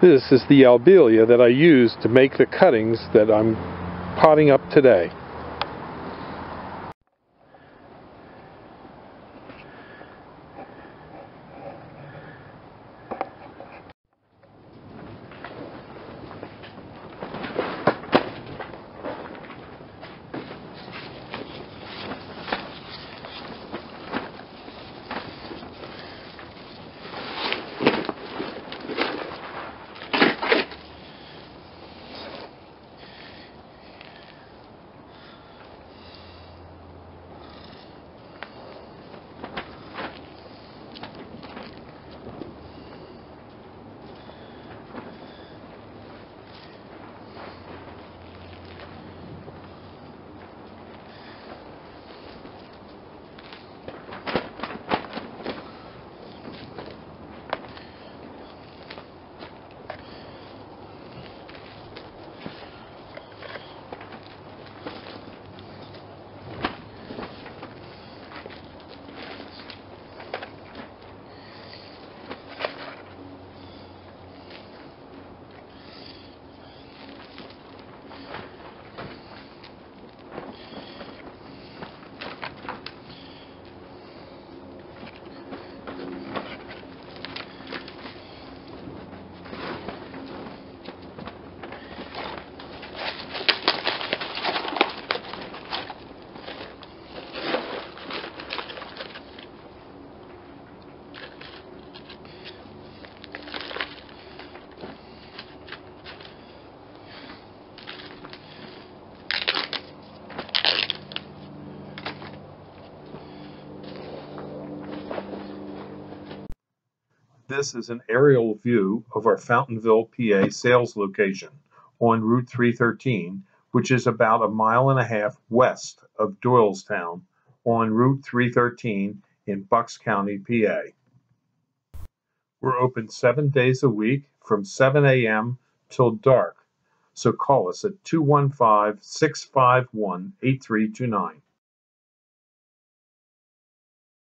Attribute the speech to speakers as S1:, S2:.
S1: This is the albelia that I use to make the cuttings that I'm potting up today. This is an aerial view of our Fountainville, PA sales location on Route 313, which is about a mile and a half west of Doylestown on Route 313 in Bucks County, PA. We're open 7 days a week from 7 a.m. till dark, so call us at 215-651-8329.